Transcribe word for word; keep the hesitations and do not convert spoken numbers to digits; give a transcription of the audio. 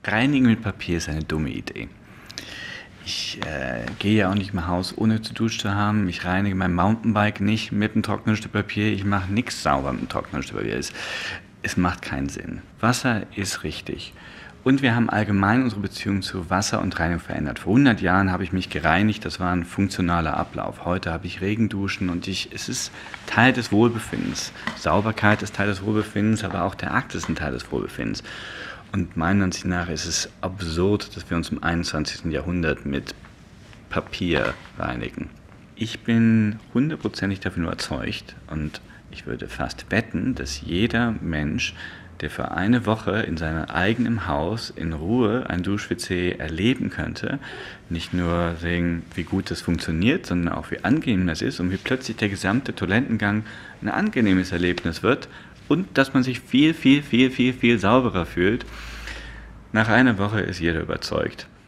Reinigen mit Papier ist eine dumme Idee. Ich äh, gehe ja auch nicht im Haus, ohne zu duschen zu haben. Ich reinige mein Mountainbike nicht mit einem trockenen Stück Papier. Ich mache nichts sauber mit einem trockenen Stück Papier. Es, es macht keinen Sinn. Wasser ist richtig. Und wir haben allgemein unsere Beziehung zu Wasser und Reinigung verändert. Vor hundert Jahren habe ich mich gereinigt, das war ein funktionaler Ablauf. Heute habe ich Regenduschen und ich, es ist Teil des Wohlbefindens. Sauberkeit ist Teil des Wohlbefindens, aber auch der Akt ist ein Teil des Wohlbefindens. Und meiner Ansicht nach ist es absurd, dass wir uns im einundzwanzigsten Jahrhundert mit Papier reinigen. Ich bin hundertprozentig davon überzeugt und ich würde fast wetten, dass jeder Mensch, der für eine Woche in seinem eigenen Haus in Ruhe ein Dusch-W C erleben könnte, nicht nur sehen, wie gut das funktioniert, sondern auch wie angenehm das ist und wie plötzlich der gesamte Toilettengang ein angenehmes Erlebnis wird und dass man sich viel, viel, viel, viel, viel sauberer fühlt. Nach einer Woche ist jeder überzeugt.